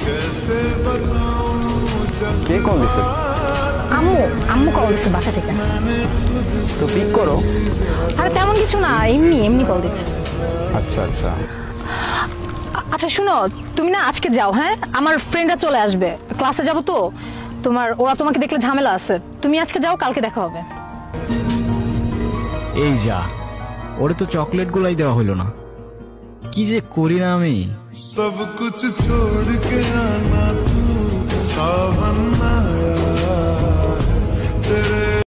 কে call দিছে? আম্মু আম্মু কল দিচ্ছে বাসা থেকে। তো পিক করো। আরে তেমন কিছু না, এমনি এমনি কল দিচ্ছে। আচ্ছা আচ্ছা। আচ্ছা শুনো, তুমি না আজকে যাও, হ্যাঁ আমার ফ্রেন্ডরা চলে আসবে, ক্লাসে যাবো তো, ওরা তোমাকে দেখলে ঝামেলা আছে, তুমি আজকে যাও, কালকে দেখা হবে। এই যা, ওরে তো চকলেট গুলাই দেওয়া হইলো না, কি যে করি না আমি। সব কুছ ছোড় কে আনা তু সাবন আয়া।